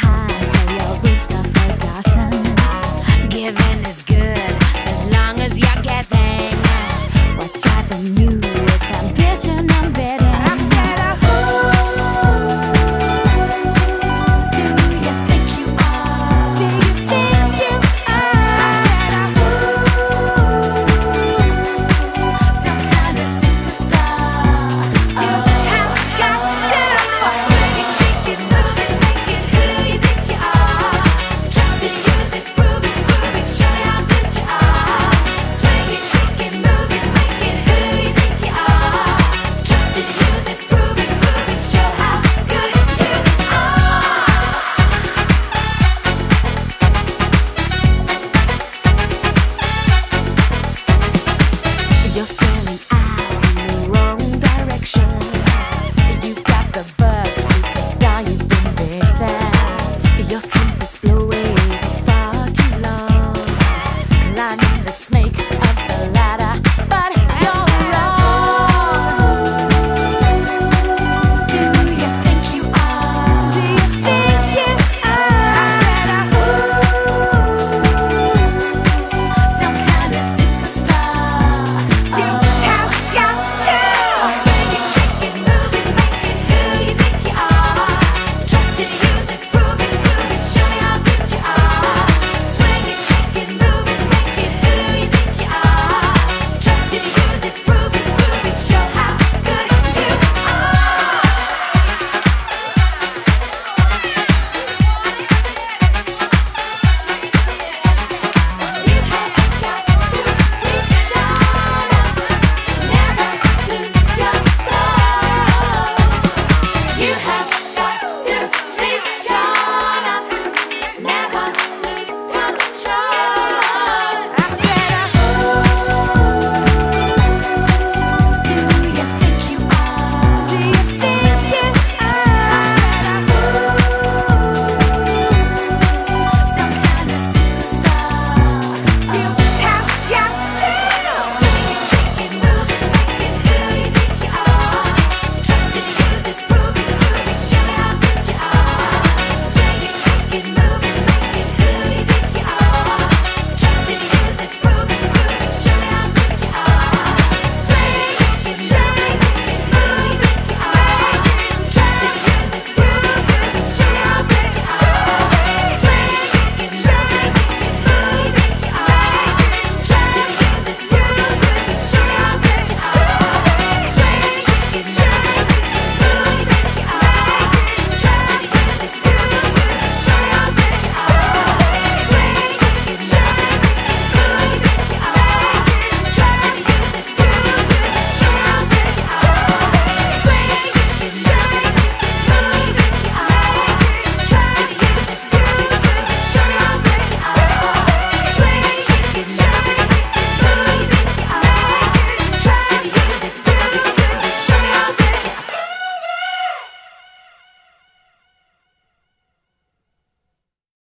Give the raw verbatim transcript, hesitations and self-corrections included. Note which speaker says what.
Speaker 1: high, so your roots are forgotten. Giving is good as long as you're getting. What's driving you is ambition and bidding. I said, uh, who do you think you are? Do you think you are? I said, uh, who? Some kind of superstar. Oh, have got to swing it, shake it, move it, make it who you think you are. Just to use it, prove it, prove it, show me how good you are. Swing it, shake it, move it, make it who you think you are. Just to use it, prove it, prove it, show how good you are. You're staring out in the wrong direction. You've got the bug, superstar, you've been bitten. You're